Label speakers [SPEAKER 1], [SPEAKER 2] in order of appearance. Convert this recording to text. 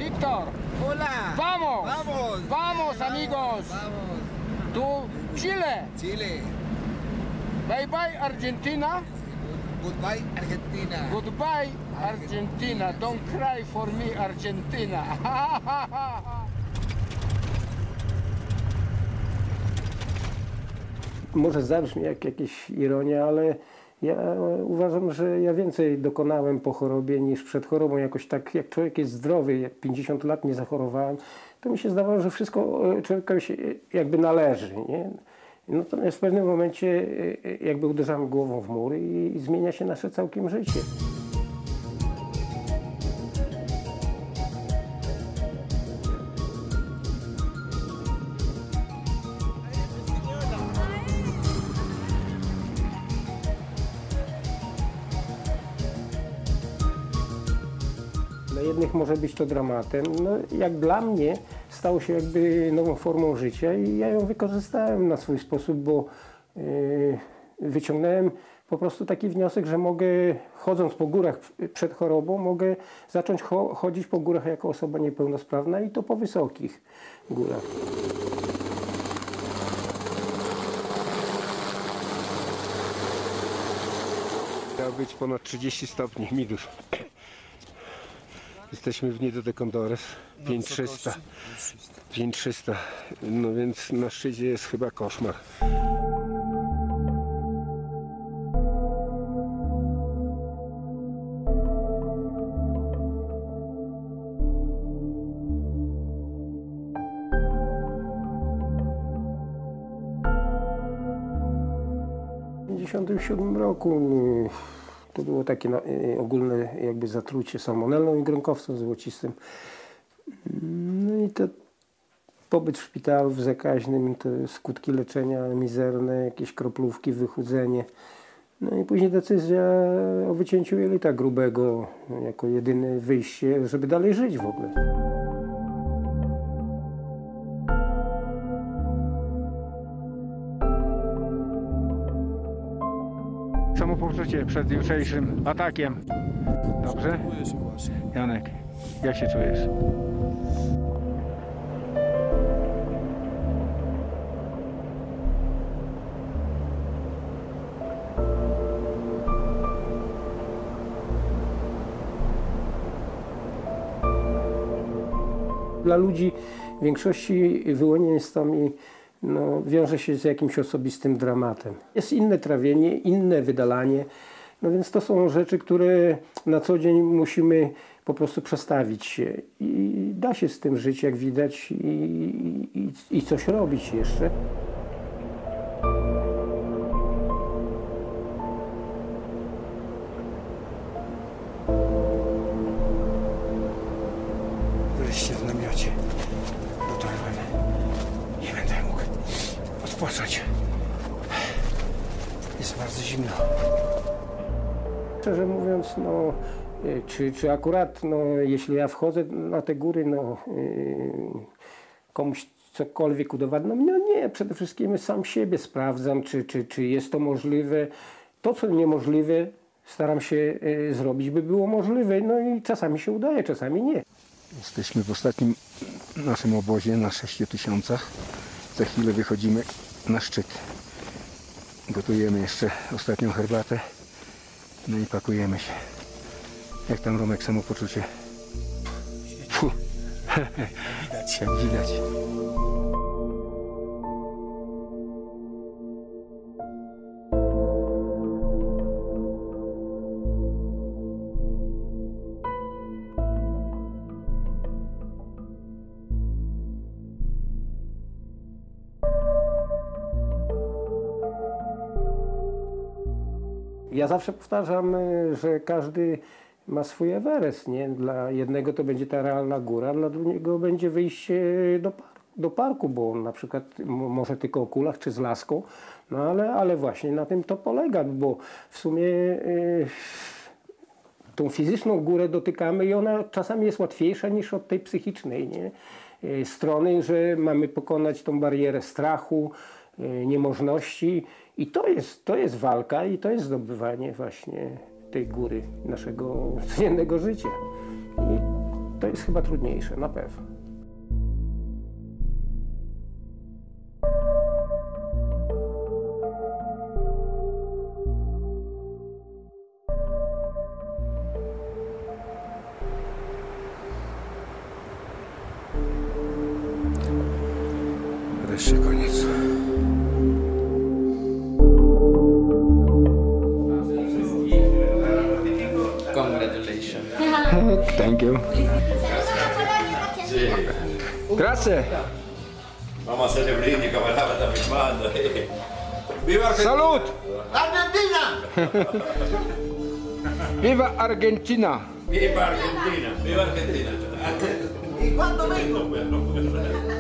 [SPEAKER 1] Víctor.
[SPEAKER 2] Hola.
[SPEAKER 1] Vamos.
[SPEAKER 2] Vamos.
[SPEAKER 1] Vamos, amigos.
[SPEAKER 2] Vamos.
[SPEAKER 1] To Chile.
[SPEAKER 2] Chile.
[SPEAKER 1] Bye bye, Argentina.
[SPEAKER 2] Goodbye, Argentina.
[SPEAKER 1] Goodbye, Argentina. Don't cry for me, Argentina.
[SPEAKER 3] Może zabrzmi jak jakaś ironia, ale ja uważam, że ja więcej dokonałem po chorobie niż przed chorobą. Jakoś tak, jak człowiek jest zdrowy, jak 50 lat nie zachorowałem, to mi się zdawało, że wszystko człowiekowi się jakby należy, nie? Natomiast w pewnym momencie jakby uderzamy głową w mur i zmienia się nasze całkiem życie. Dla jednych może być to dramatem. No, jak dla mnie stało się jakby nową formą życia i ja ją wykorzystałem na swój sposób, bo wyciągnąłem po prostu taki wniosek, że mogę, chodząc po górach przed chorobą, mogę zacząć chodzić po górach jako osoba niepełnosprawna i to po wysokich górach. Miało być ponad 30 stopni, minus. Jesteśmy w Nido de Condores, 5300. 5300, no więc na szczycie jest chyba koszmar. W 1957 roku to było takie ogólne jakby zatrucie salmonellą i gronkowcem złocistym. No i to pobyt w szpitalu w zakaźnym, te skutki leczenia mizerne, jakieś kroplówki, wychudzenie. No i później decyzja o wycięciu jelita grubego jako jedyne wyjście, żeby dalej żyć w ogóle.
[SPEAKER 4] Samopoczucie przed jutrzejszym atakiem. Dobrze? Janek, jak się czujesz?
[SPEAKER 3] Dla ludzi w większości wyłonienie stomii wiąże się z jakimś osobistym dramatem. Jest inne trawienie, inne wydalanie, no więc to są rzeczy, które na co dzień musimy po prostu przestawić się. I da się z tym żyć, jak widać, i coś robić jeszcze.
[SPEAKER 4] Wreszcie w namiocie. Dorwany. Nie będę mógł odpocząć. Jest bardzo zimno.
[SPEAKER 3] Szczerze mówiąc, czy akurat, jeśli ja wchodzę na te góry, komuś cokolwiek udowadniam, no nie, przede wszystkim sam siebie sprawdzam, czy jest to możliwe. To, co niemożliwe, staram się zrobić, by było możliwe, no i czasami się udaje, czasami nie.
[SPEAKER 4] Jesteśmy w ostatnim naszym obozie na 6000. Za chwilę wychodzimy na szczyt. Gotujemy jeszcze ostatnią herbatę. No i pakujemy się. Jak tam, Romek, samopoczucie? Fuh. Widać. Jak widać.
[SPEAKER 3] Ja zawsze powtarzam, że każdy ma swój Everest, nie? Dla jednego to będzie ta realna góra, dla drugiego będzie wyjście do parku, bo on na przykład może tylko o kulach czy z laską, no ale właśnie na tym to polega, bo w sumie tą fizyczną górę dotykamy i ona czasami jest łatwiejsza niż od tej psychicznej, nie? Strony, że mamy pokonać tą barierę strachu, niemożności i to jest walka i to jest zdobywanie właśnie tej góry naszego codziennego życia. I to jest chyba trudniejsze, na pewno.
[SPEAKER 4] Wreszcie koniec.
[SPEAKER 1] Congratulations.
[SPEAKER 4] Thank you. Grazie.
[SPEAKER 5] Vamos a hacerle brindis, camarada, está filmando. ¡Viva Argentina!
[SPEAKER 4] Salud!
[SPEAKER 2] Argentina!
[SPEAKER 4] Viva Argentina!
[SPEAKER 5] ¡Viva Argentina! ¡Viva Argentina!
[SPEAKER 2] ¿Y cuándo vengo?